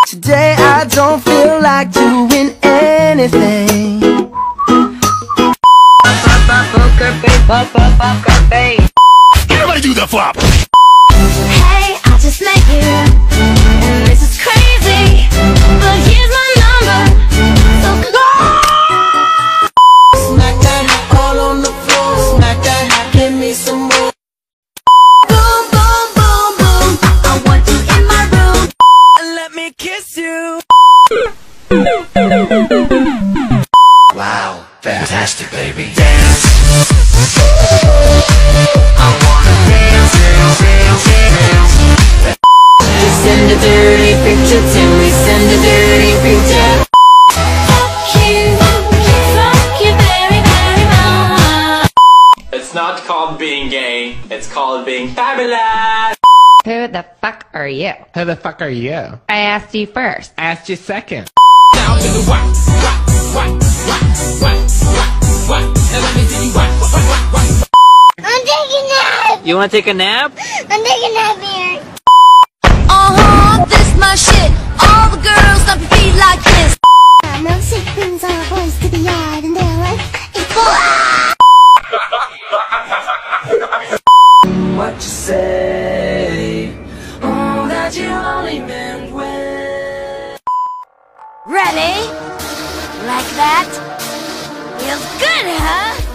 Today I don't feel like doing anything. Poker face. Everybody do the flop. Hey, I just met you, and this is crazy, but here's my number, so Smack that all on the floor. Smack that, give me some more. boom, boom, boom, boom. I want you in my room. And let me kiss you. Wow, fantastic, baby. Dance. I wanna dance, dance, dance, dance. Send a dirty picture to me. Send a dirty picture. Fuck you very, very much. It's not called being gay, it's called being fabulous! Who the fuck are you? Who the fuck are you? I asked you first. I asked you second. Down to the whack, whack, whack, whack, whack, whack, whack. Now let me see you whack, whack, whack, whack. I'm taking a nap! You wanna take a nap? I'm taking a nap here! This my shit. All the girls stomp your feet like this. Milkshake brings all the boys to the yard and they're like, it's full. What you say? Oh, that you only meant when. Ready? Like that? Feels good, huh?